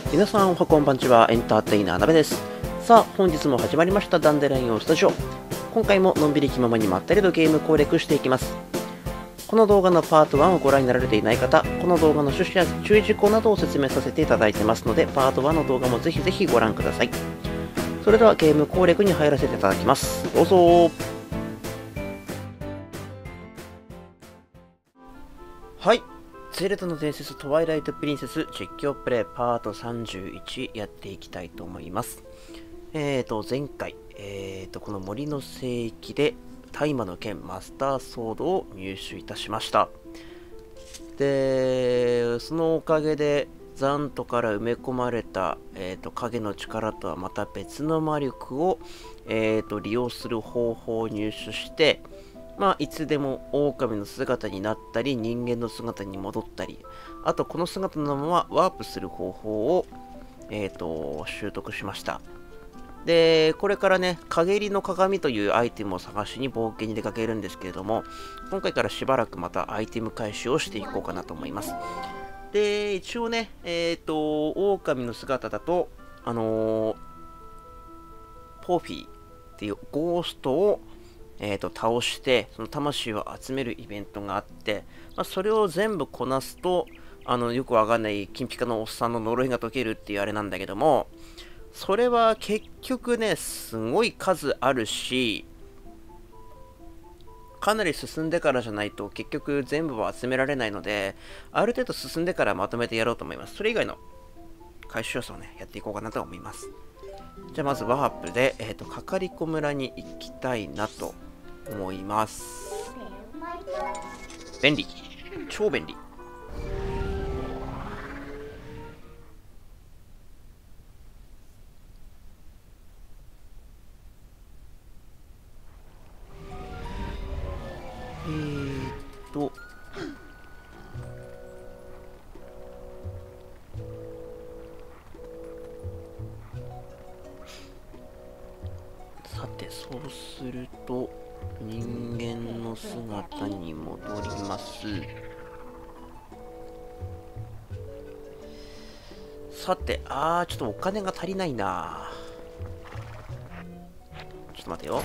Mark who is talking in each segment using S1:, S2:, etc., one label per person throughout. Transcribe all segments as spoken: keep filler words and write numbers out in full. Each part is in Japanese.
S1: 皆さんおはこんばんちは、エンターテイナーなべです。さあ本日も始まりましたダンデラインスタジオ。今回ものんびり気ままにまったりとゲーム攻略していきます。この動画のパートワンをご覧になられていない方、この動画の趣旨や注意事項などを説明させていただいてますので、パートワンの動画もぜひぜひご覧ください。それではゲーム攻略に入らせていただきます。どうぞ。はい、ゼルダの伝説トワイライトプリンセス実況プレイパートさんじゅういちやっていきたいと思います。えーと前回、えーとこの森の聖域で大麻の剣マスターソードを入手いたしました。でそのおかげで残土から埋め込まれた、えーと影の力とはまた別の魔力を、えーと利用する方法を入手して、まあ、いつでも狼の姿になったり、人間の姿に戻ったり、あとこの姿のままワープする方法を、えーと、習得しました。で、これからね、陰りの鏡というアイテムを探しに冒険に出かけるんですけれども、今回からしばらくまたアイテム回収をしていこうかなと思います。で、一応ね、えっと、狼の姿だと、あのー、ポーフィーっていうゴーストをえーと倒して、その魂を集めるイベントがあって、まあ、それを全部こなすと、あのよくわかんない金ピカのおっさんの呪いが解けるっていうあれなんだけども、それは結局ね、すごい数あるし、かなり進んでからじゃないと結局全部は集められないので、ある程度進んでからまとめてやろうと思います。それ以外の回収要素をね、やっていこうかなと思います。じゃあまずワープで、えーと、かかりこ村に行きたいなと思います。便利、超便利。えーっとさて、そうすると人間の姿に戻ります。さて、あーちょっとお金が足りないな。ちょっと待てよ。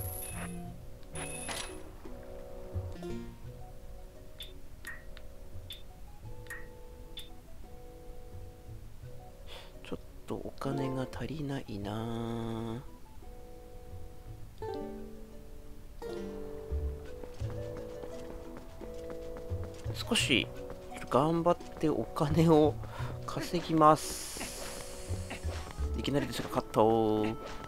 S1: ちょっとお金が足りないな。少し頑張ってお金を稼ぎます。いきなりですがカット。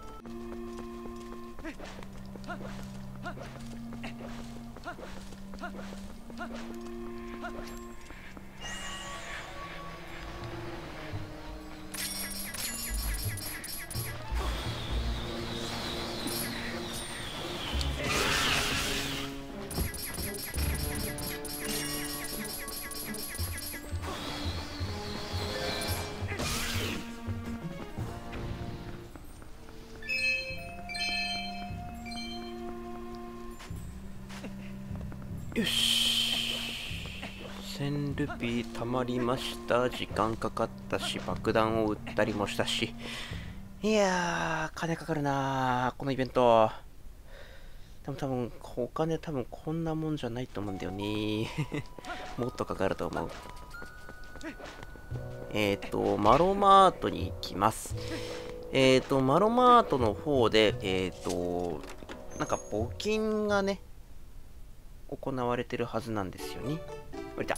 S1: よし、せんルピー貯まりました。時間かかったし、爆弾を撃ったりもしたし、いやー金かかるなーこのイベント。でも多分お金多分こんなもんじゃないと思うんだよねもっとかかると思う。えっ、ー、とマロマートに行きます。えっ、ー、とマロマートの方でえっ、ー、となんか募金がね行われてるはずなんですよね。降りた。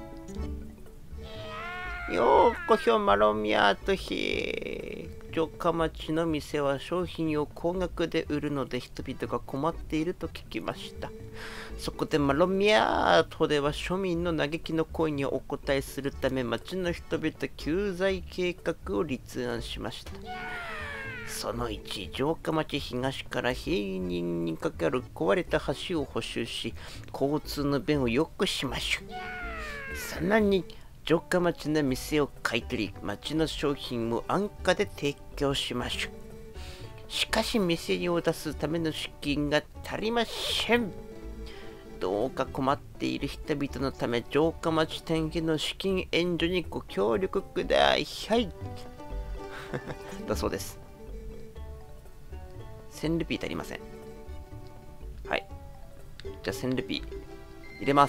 S1: ようこそマロミアートへ。城下町の店は商品を高額で売るので人々が困っていると聞きました。そこでマロミアートでは庶民の嘆きの声にお応えするため町の人々救済計画を立案しました。そのいち、城下町東から平人にかかる壊れた橋を補修し、交通の便を良くしましょう。そのに、城下町の店を買い取り、町の商品を安価で提供しましょう。しかし、店を出すための資金が足りません。 どうか困っている人々のため城下町天気の資金援助にご協力くださいだそうです。せんルピー足りません。はい、じゃあせんルピー入れます。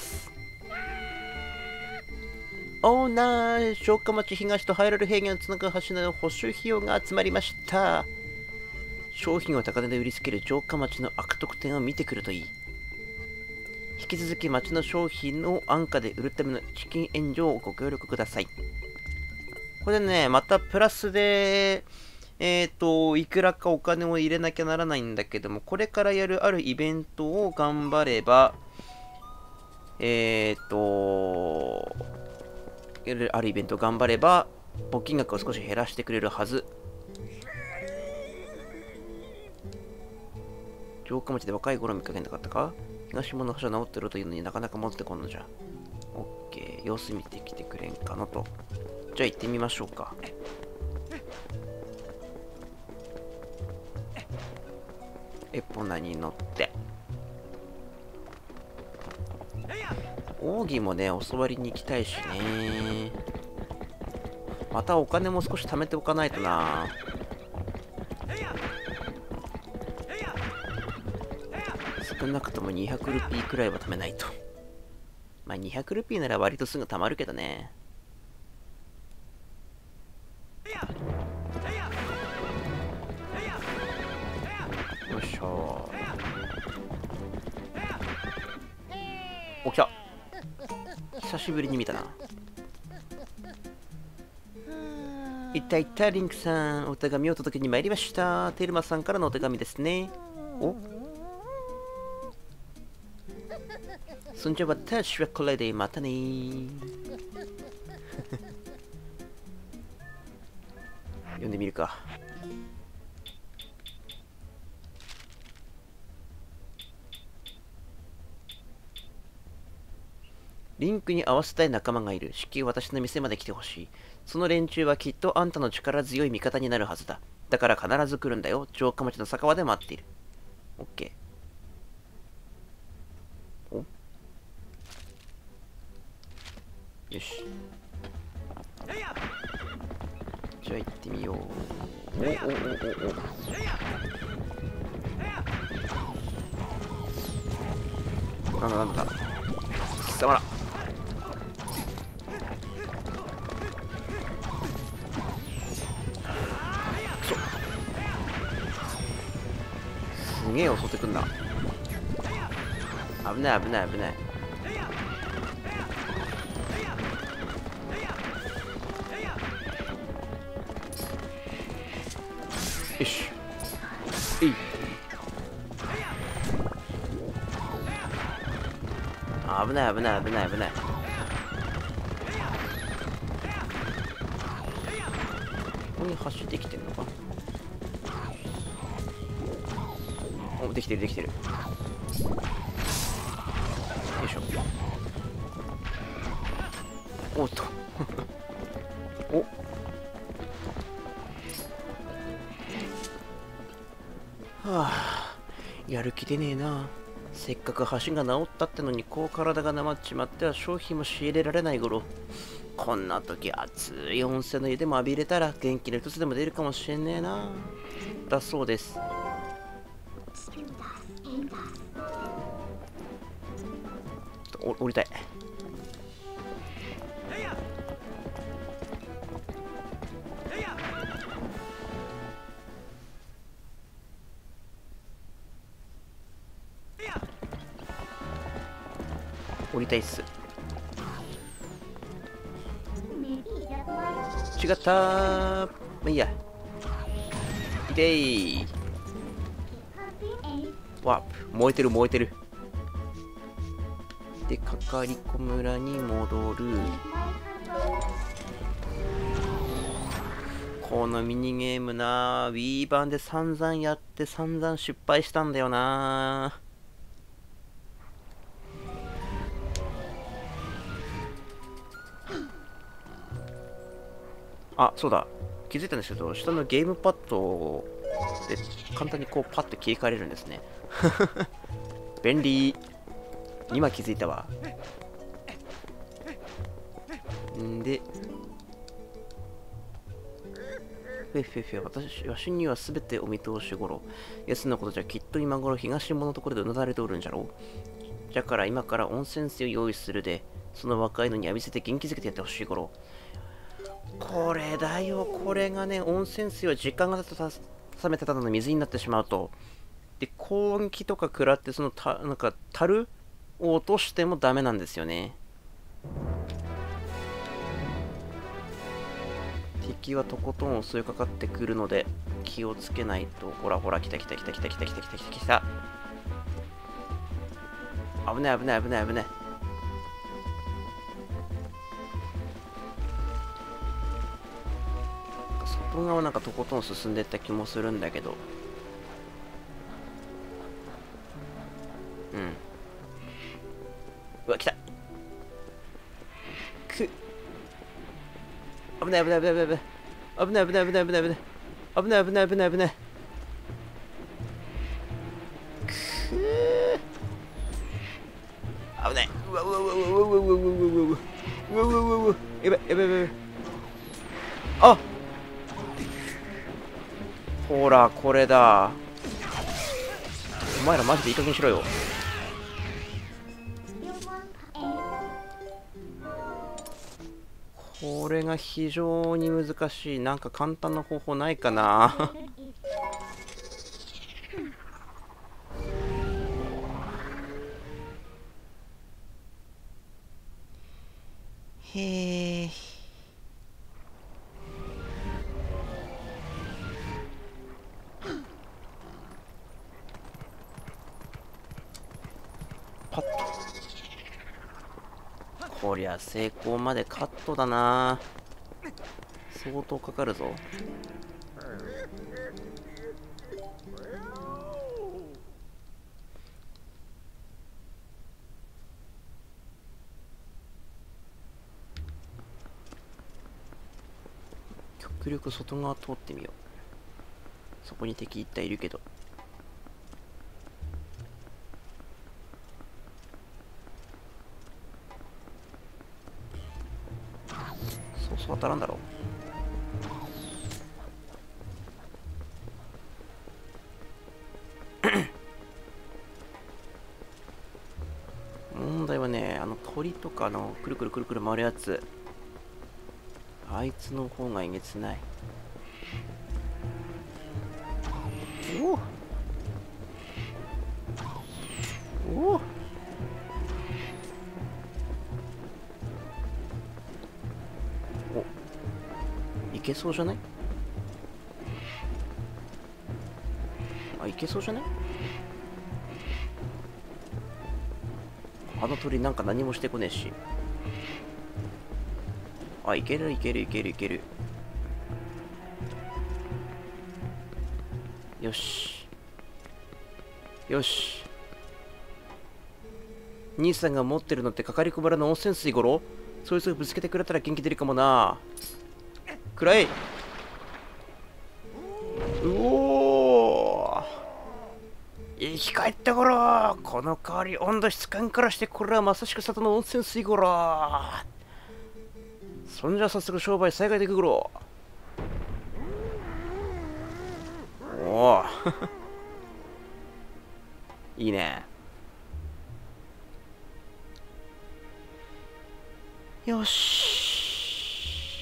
S1: オーナー、城下町東とハイラル平原をつなぐ橋の補修費用が集まりました。商品を高値で売りつける城下町の悪徳店を見てくるといい。引き続き町の商品を安価で売るための資金援助をご協力ください。これね、またプラスで、えっと、いくらかお金を入れなきゃならないんだけども、これからやるあるイベントを頑張れば、えっと、あるイベントを頑張れば、募金額を少し減らしてくれるはず。城下町で若い頃見かけなかったか？東門の橋は治ってるというのになかなか持ってこんのじゃ。オッケー、様子見てきてくれんかなと。じゃあ行ってみましょうか。エポナに乗って。奥義もね、教わりに行きたいしね。またお金も少し貯めておかないとな。少なくともにひゃくルピーくらいは貯めないと。まあにひゃくルピーなら割とすぐ貯まるけどね。よいしょ。お、来た。久しぶりに見たな。いったいったリンクさん、お手紙を届けに参りました。テルマさんからのお手紙ですね。お、そんじゃ私はこれでまたねー読んでみるか。リンクに合わせたい仲間がいる。至急私の店まで来てほしい。その連中はきっとあんたの力強い味方になるはずだ。だから必ず来るんだよ。城下町の酒場で待っている。オッケー。お、よし。じゃあ行ってみよう。おおおおお。なんだなんだ。貴様ら。くそ。すげえ襲ってくんな。危ない危ない危ない。よし。えい。危ない危ない危ない危ない。ここに走ってきてるのか。お、できてるできてる。よいしょ。おっとお、はあ、やる気出ねえな。せっかく橋が治ったってのにこう体がなまっちまっては商品も仕入れられない頃。こんな時熱い温泉の湯でも浴びれたら元気の一つでも出るかもしれねえな。だそうです。お、降りたい。降りたいっす。違ったー。まあいいや。いてい。わ、燃えてる燃えてる。で、かかりこ村に戻る。このミニゲームな、Wii 版で散々やって散々失敗したんだよな。あ、そうだ。気づいたんですけど、下のゲームパッドで簡単にこうパッと切り替えれるんですね。便利。 今気づいたわ。んで、ふえふえふえ、私、わしにはすべてお見通しごろ。奴のことじゃきっと今頃東門のところでうなだれておるんじゃろう。じゃから今から温泉水を用意するで、その若いのに浴びせて元気づけてやってほしいごろ。これだよ、これがね、温泉水は時間が経った冷めたただの水になってしまうと。で、高温気とか食らって、そのた、なんか、樽を落としてもダメなんですよね。敵はとことん襲いかかってくるので気をつけないと。ほらほら、来た来た来た来た来た来た来た来た来た。危ない危ない危ない危ない。外側なんかとことん進んでいった気もするんだけど。うん。うわ、来た。く危ない危ない危ない危ない危ない危ない危ない危ない危ない危ない危ない危ない危ない危ない危ない。くー危ない。うわうわうわうわうわうわうわうわうわうわうわうわうわうわ、やばいやばいやばい。あ、ほらこれだ。お前らマジでいい加減にしろよ。これが非常に難しい。なんか簡単な方法ないかな。へえ。パッと。こりゃ成功までカットだな。相当かかるぞ。極力外側通ってみよう。そこに敵一体いるけど。そうそう当たらんだろう。問題はね、あの鳥とかのくるくるくるくる回るやつ、あいつの方がえげつない。おおおお、お、いけそうじゃない？あ、いけそうじゃない？あの鳥なんか何もしてこねえし。あ、いけるいけるいけるいける。よしよし。兄さんが持ってるのってかかりこばらの温泉水ごろ。そいつをぶつけてくれたら元気出るかもな。くらい。うおー、生き返ったごろ。この代わり温度質感からしてこれはまさしく里の温泉水ごろ。そんじゃ早速商売再開でいくごろ。おおいいね。よし。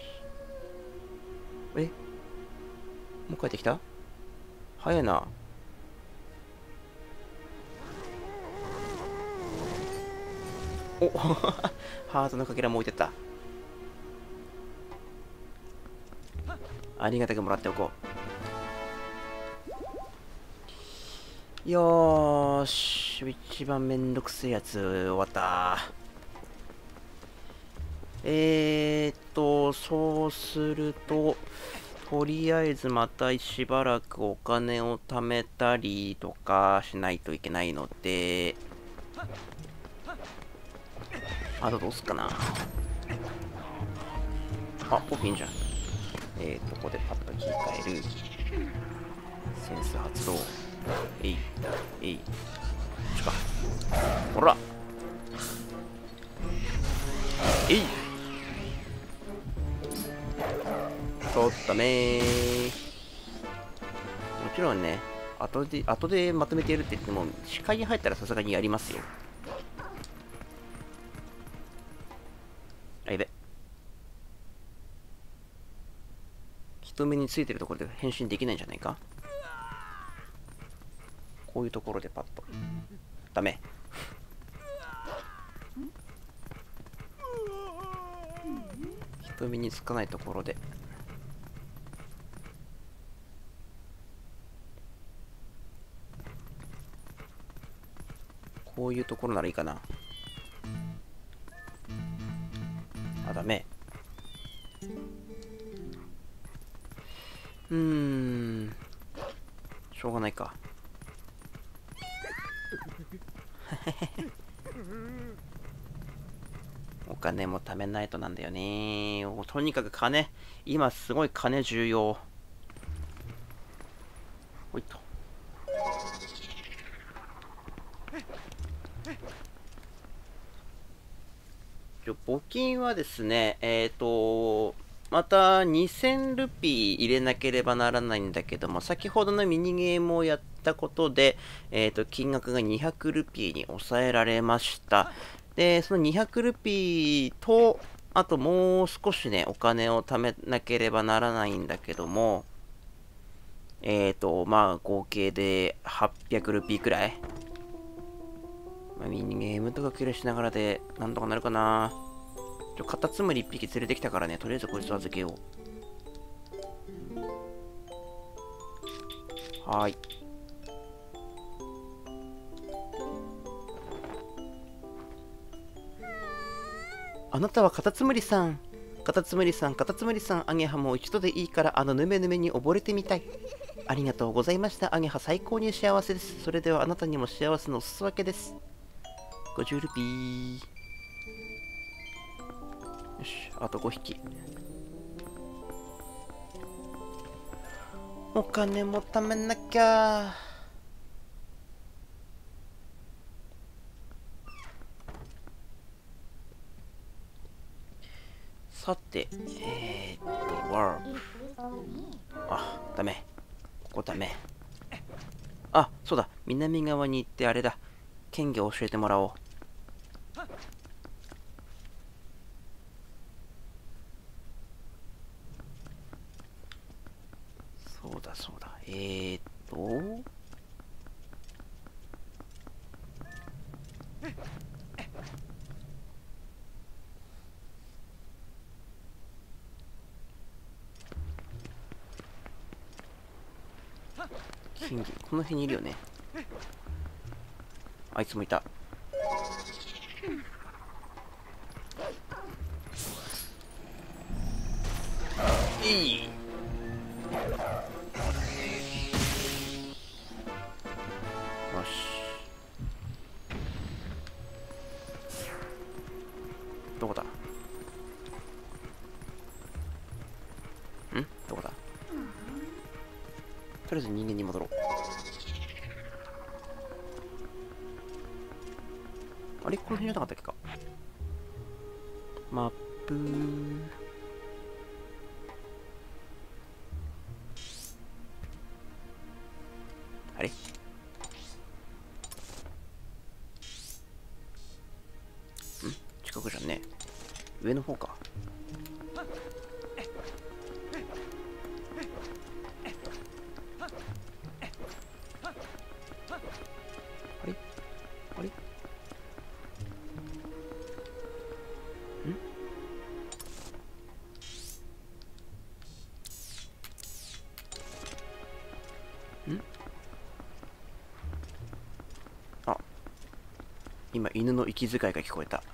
S1: え、もう帰ってきた？早いな。おハートのかけらも置いてった。ありがたくもらっておこう。よーし、一番めんどくせえやつ終わった。えーっと、そうすると、とりあえずまたしばらくお金を貯めたりとかしないといけないので、あとどうすっかな。あ、ポピンじゃん。えーと、ここでパッと切り替える。センス発動。えい、えい。こっちか。ほら。 えい。とっためー。もちろんね、後で後でまとめてやるって言っても視界に入ったらさすがにやりますよ。あ、やべ、人目についてるところで変身できないんじゃないか。こういうところでパッとダメ。人目につかないところで。こういうところならいいかな。あ、ダメ。うーん、しょうがないか。お金も貯めないとなんだよね。とにかく金、今すごい金重要。ほいと。募金はですね、えっと、またにせんルピー入れなければならないんだけども、先ほどのミニゲームをやったことで、えっと、金額がにひゃくルピーに抑えられました。で、そのにひゃくルピーと、あともう少しね、お金を貯めなければならないんだけども、えっと、まあ、合計ではっぴゃくルピーくらい。まあ、ミニゲームとかキルしながらで、なんとかなるかな。ちょ、カタツムリいっぴき連れてきたからね、とりあえずこいつを預けよう。はーい。あなたはカタツムリさん。カタツムリさん、カタツムリさん、アゲハも一度でいいからあのヌメヌメに溺れてみたい。ありがとうございました。アゲハ最高に幸せです。それではあなたにも幸せのお裾分けです。ごじゅうルピー。よし、あとごひき。お金も貯めなきゃ。さて、えー、っと、ワープ。あ、ダメ。ここダメ。あ、そうだ。南側に行ってあれだ。剣技を教えてもらおう。そうだそうだ。えー、っと。剣技、この辺にいるよね。あいつもいた。いい。よし。どこだ？ん？どこだ？とりあえず人間に戻ろう。あれ、この辺じゃなかったっけか。マップー。あれ？ん？近くじゃんね。上の方か。あれ？あれ？ん？ん？あ、今犬の息遣いが聞こえた。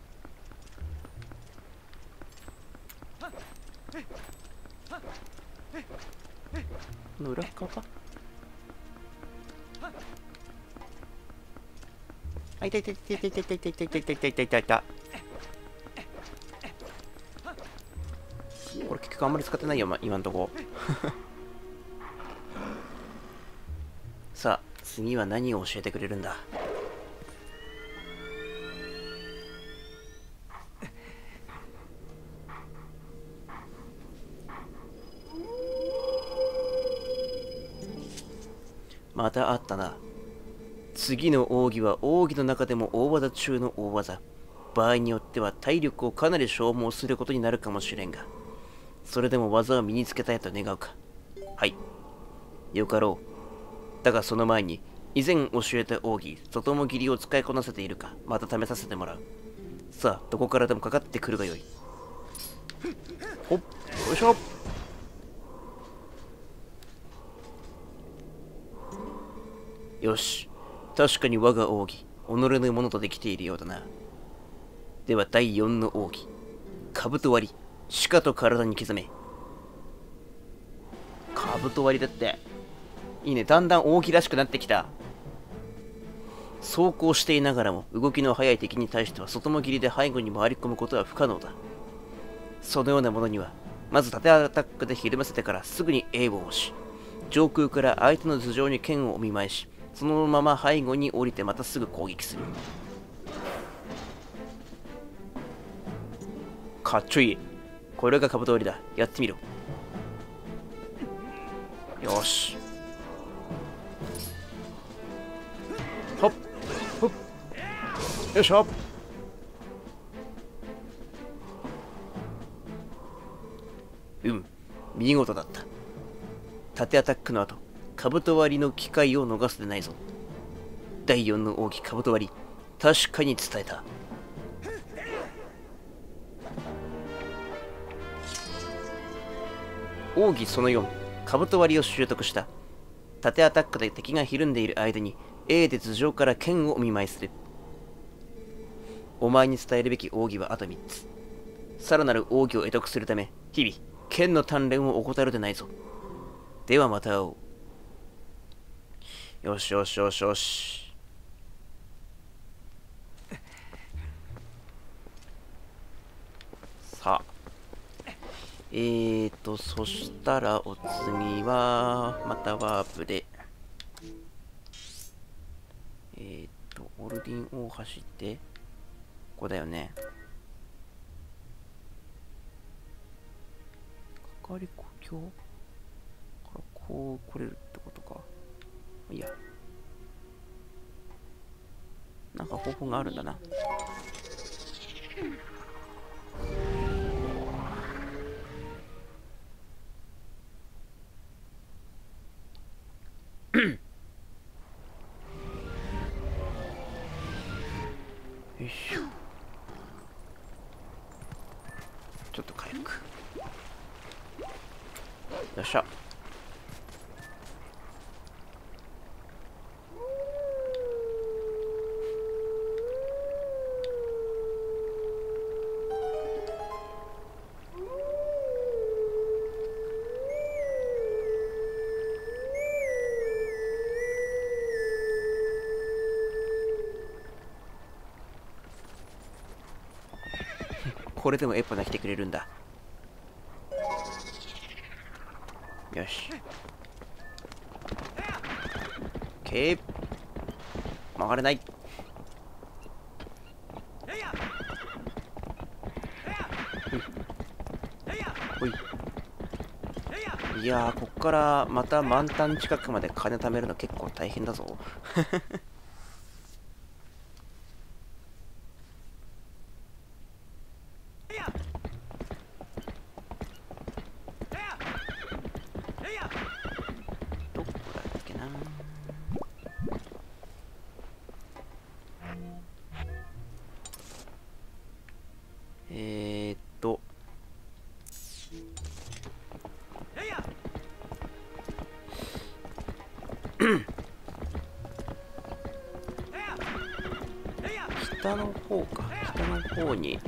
S1: この裏側か。あ、いたいたいたいたいたいたいたいたいたいたいたいたいたいた。これ結局あんまり使ってないよ、ま、今んとこ。さあ、次は何を教えてくれるんだ。 またあったな。次の奥義は奥義の中でも大技中の大技。場合によっては体力をかなり消耗することになるかもしれんが、それでも技を身につけたいと願うか。はい。よかろう。だがその前に、以前教えた奥義、外も切りを使いこなせているか、また試させてもらう。さあ、どこからでもかかってくるがよい。ほっ、よいしょ。よし。確かに我が奥義、己のものとできているようだな。ではだいよんの奥義、兜割り、しかと体に刻め。兜割りだって。いいね、だんだん奥義らしくなってきた。走行していながらも動きの速い敵に対しては外も切りで背後に回り込むことは不可能だ。そのようなものには、まず縦アタックでひるませてからすぐに A を押し、上空から相手の頭上に剣をお見舞いし、そのまま背後に降りてまたすぐ攻撃する。かっちょいい。これが兜割りだ。やってみろ。よし。ほっほっ、よいしょ。うん、見事だった。縦アタックの後、兜割りの機会を逃すでないぞ。だいよんの奥義兜割り、確かに伝えた。奥義そのよん、兜割りを習得した。縦アタックで敵がひるんでいる間に A で頭上から剣をお見舞いする。お前に伝えるべき奥義はあとみっつ。さらなる奥義を得得するため、日々、剣の鍛錬を怠るでないぞ。ではまた会おう。よしよしよしよし。さあ。えーと、そしたらお次は、またワープで、えーと、オルディンを走って、ここだよね。かかり故郷からこう来れるってことか。いや。なんか方法があるんだな。よいしょ。ちょっと回復。よっしゃ。これでもエッパが来てくれるんだ。よし。ケー曲がれない。ほい。いやー、こっからまた満タン近くまで金貯めるの結構大変だぞ。どこだっけな。えーっと北の方か。北の方に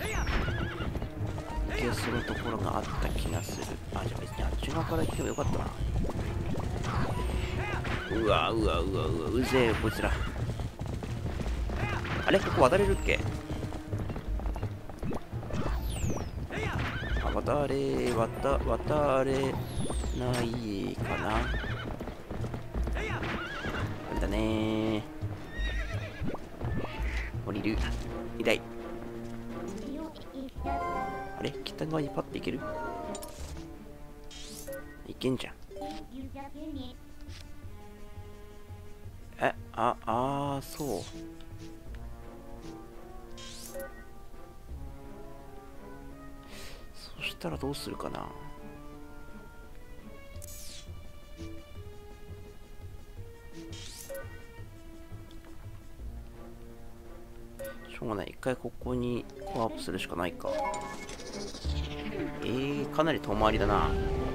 S1: 行けそうなところがあった気がする。あ、じゃあ別にあっち側から行ってもよかったな。うわうわうわうわ、うぜえこいつら。あれ、ここ渡れるっけ。あ、渡れ渡渡れないかな。これだねー。降りる。痛い。あれ、北側にパッと行ける。いけんじゃん。 あ、あー、そう。そしたらどうするかな。しょうがない。一回ここにワープするしかないか。えー、かなり遠回りだな。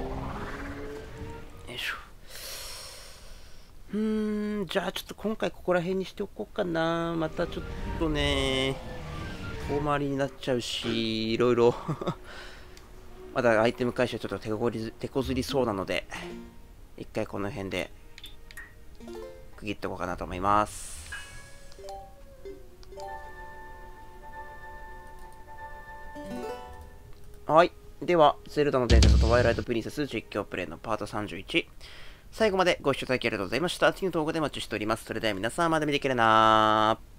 S1: よいしょ。うーん、じゃあちょっと今回ここら辺にしておこうかな。またちょっとね、遠回りになっちゃうし、いろいろまだアイテム回収はちょっと手こり手こずりそうなので、一回この辺で区切っておこうかなと思います。はい。では、ゼルダの伝説トワイライトプリンセス実況プレイのパートさんじゅういち。最後までご視聴いただきありがとうございました。次の動画でお待ちしております。それでは皆さんまた見てくれなー。